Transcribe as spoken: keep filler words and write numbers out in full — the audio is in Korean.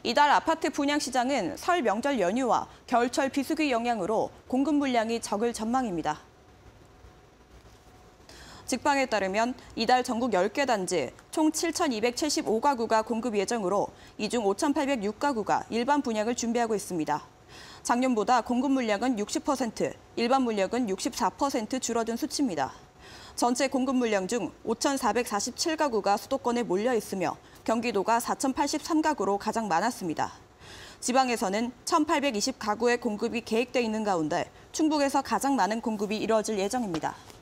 이달 아파트 분양 시장은 설 명절 연휴와 겨울철 비수기 영향으로 공급 물량이 적을 전망입니다. 직방에 따르면 이달 전국 열 개 단지 총 칠천이백칠십오 가구가 공급 예정으로 이 중 오천팔백육 가구가 일반 분양을 준비하고 있습니다. 작년보다 공급 물량은 육십 퍼센트, 일반 물량은 육십사 퍼센트 줄어든 수치입니다. 전체 공급 물량 중 오천사백사십칠 가구가 수도권에 몰려 있으며 경기도가 사천팔십삼 가구로 가장 많았습니다. 지방에서는 천팔백이십 가구의 공급이 계획돼 있는 가운데 충북에서 가장 많은 공급이 이뤄질 예정입니다.